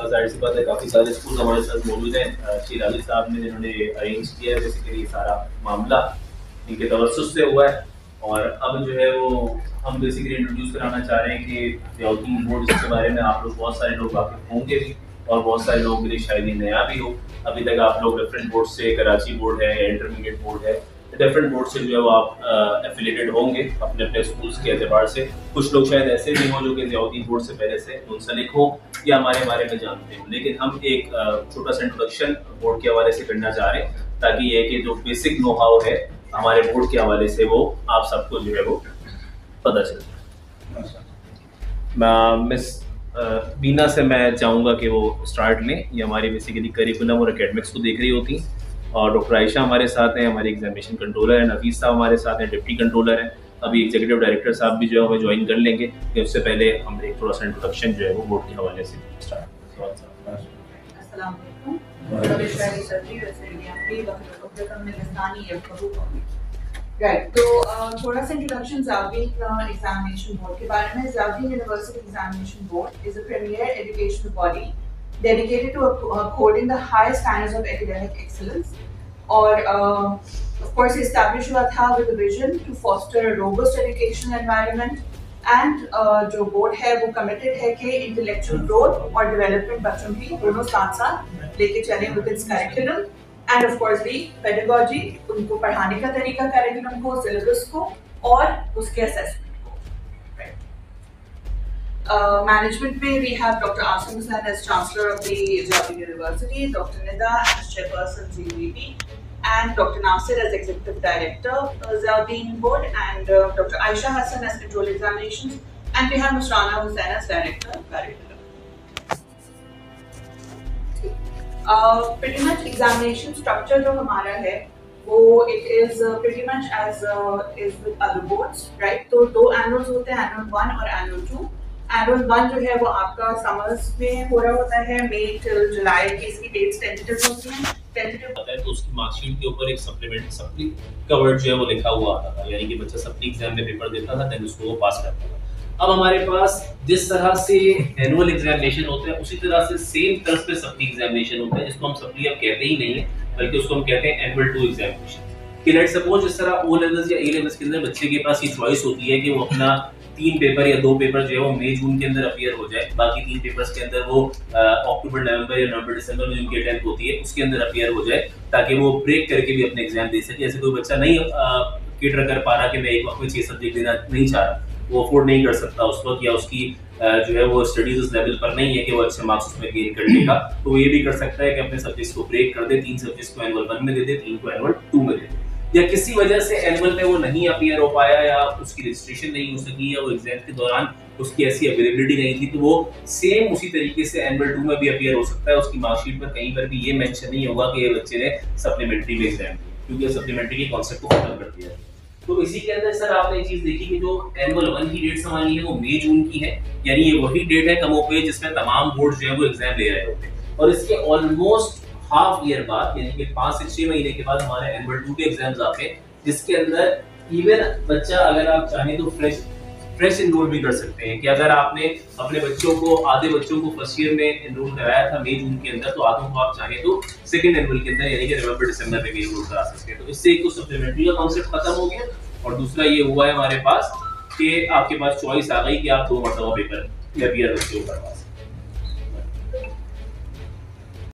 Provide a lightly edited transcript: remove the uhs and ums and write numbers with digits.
जाहिर सी बात है काफ़ी सारे स्कूल हमारे साथ मौजूद हैं। शिराजी साहब ने जिन्होंने अरेंज किया है बेसिकली सारा मामला इनके तवज्जुह से हुआ है। और अब जो है वो हम बेसिकली इंट्रोड्यूस कराना चाह रहे हैं कि ज़ियाउद्दीन बोर्ड, जिसके बारे में आप लोग बहुत सारे लोग वाकिफ होंगे भी और बहुत सारे लोगों के लिए शायद ये नया भी हो। अभी तक आप लोग डिफरेंट बोर्ड से, कराची बोर्ड है या इंटरमीडिएट बोर्ड है, डिफरेंट बोर्ड से जो है वो आप एफिलेटेड होंगे अपने अपने स्कूल्स के एतबार से। कुछ लोग शायद ऐसे भी हों जो कि ज़ियाउद्दीन बोर्ड से पहले से मुंसलिक हो या हमारे बारे में जानते हो, लेकिन हम एक छोटा सा इंट्रोडक्शन बोर्ड के हवाले से करना चाह रहे हैं ताकि ये कि जो बेसिक नो हाउ है हमारे बोर्ड के हवाले से वो आप सबको जो है वो पता चले। मिस बीना से मैं चाहूँगा कि वो स्टार्ट लें। ये हमारी बेसिकली करिकुलम और एकेडमिक्स को देख रही होती हैं। और डॉक्टर आयशा हमारे साथ हैं, हमारे एग्जामिनेशन कंट्रोलर हैं। नफीस साहब हमारे साथ हैं, डिप्टी कंट्रोलर हैं। अभी एग्जीक्यूटिव डायरेक्टर साहब भी जो है हमें ज्वाइन कर लेंगे, कि उससे पहले हम एक थोड़ा सा इंट्रोडक्शन जो है वो बोर्ड के हवाले से स्टार्ट। राइट, तो थोड़ा सा इंट्रोडक्शन ज़ियाउद्दीन एग्जामिनेशन बोर्ड के बारे में। Ziauddin university examination board is a premier educational body dedicated to upholding the highest standards of academic excellence. और of course established हुआ था with a vision to foster a robust educational environment and जो board है वो committed है कि intellectual growth और development बच्चों की दोनों साथ साथ लेके चलें with its curriculum and of course the pedagogy, उनको पढ़ाने का तरीका, curriculum को, syllabus को और उसके assessment। Management में we have Dr. Asim Hussain as Chancellor of the Zyauddin University, Dr. Nida as Chairperson GVB, and Dr. Nasir as Executive Director Zyauddin Board, and Dr. Aisha Hassan as Control Examinations, and we have Musrana Hussain as Director Curriculum. Pretty much examination structure जो हमारा है वो it is pretty much as is with other boards, right? तो दो annuals होते हैं, annual 1 और annual 2। Annual 1 जो है वो आपका समर्स में हो रहा होता है, मई टिल जुलाई की इसकी डेट्स टेंटेटिव होती हैं। टेंटेटिव होता है तो उसकी मार्कशीट के ऊपर एक सप्लीमेंट सप्ली कवर्ड जो है वो लिखा हुआ आता था, यानी कि बच्चा सप्ली एग्जाम में पेपर देता था, देन उसको वो पास करता था। अब हमारे पास जिस तरह से एनुअल एग्जामिनेशन होता है उसी तरह से सेम तरह पे सप्ली एग्जामिनेशन होता है, जिसको हम सप्ली अब कहते ही नहीं है बल्कि उसको हम कहते हैं एनुअल 2 एग्जामिनेशन। कि लेट्स सपोज जिस तरह ओ लेवल्स या ए लेवल्स के अंदर बच्चे के पास ये चॉइस होती है कि वो अपना 3 पेपर या 2 पेपर जो है वो मई जून के अंदर अपीयर हो जाए, बाकी 3 पेपर्स के अंदर वो अक्टूबर नवंबर या नवंबर दिसंबर में जिनकी अटेम्प्ट होती है उसके अंदर अपीयर हो जाए, ताकि वो ब्रेक करके भी अपने एग्जाम दे सके। जैसे कोई बच्चा नहीं कैटर कर पा रहा कि मैं एक वक्त में 6 सब्जेक्ट देना नहीं चाह रहा, वो अफोर्ड नहीं कर सकता उस वक्त, या उसकी जो है वो स्टडीज उस लेवल पर नहीं है कि वो अच्छे मार्क्स उसमें गेन कर लेगा, तो वो ये भी कर सकता है कि अपने सब्जेक्ट्स को ब्रेक कर दे, 3 सब्जेक्ट्स को एनुअल 1 में दे दे, 3 को एनुअल 2 में दे दे। या किसी वजह से एनुअल में वो नहीं अपीयर हो पाया या उसकी रजिस्ट्रेशन नहीं हो सकी या वो एग्जाम के दौरान उसकी ऐसी अवेलेबिलिटी नहीं थी, तो वो सेम उसी तरीके से एनुअल 2 में भी अपीयर हो सकता है। उसकी मार्कशीट पर कहीं पर भी ये मेंशन नहीं होगा कि ये बच्चे ने सप्लीमेंट्री में एग्जाम दिया, क्योंकि सप्लीमेंट्री के कॉन्सेप्ट को खत्म कर दिया। तो इसी के अंदर सर आपने एक चीज देखी कि जो एनुअल 1 की डेट्स हमारी है वो मई जून की है, यानी ये वही डेट है कमोपेश जिसमें तमाम बोर्ड जो है वो एग्जाम ले रहे होते हैं। और इसके ऑलमोस्ट हाफ ईयर बाद, यानी कि 5 से 6 महीने के बाद हमारे एनुअल 2 के एग्जाम्स आते हैं, जिसके अंदर इवन बच्चा अगर आप चाहें तो फ्रेश एनरोल भी कर सकते हैं। कि अगर आपने अपने बच्चों को, आधे बच्चों को फर्स्ट ईयर में एनरोल कराया था मई जून के अंदर, तो आधों को आप चाहें तो सेकंड एनुअल के अंदर यानी कि नवंबर दिसंबर में भी एनरोल करा सकते हैं। तो इससे एक तो सप्लीमेंट्री का कॉन्सेप्ट खत्म हो गया, और दूसरा ये हुआ है हमारे पास कि आपके पास चॉइस आ गई कि आप 2 मरतबा पेपर या अपीयर बच्चों को करवा सकते हैं।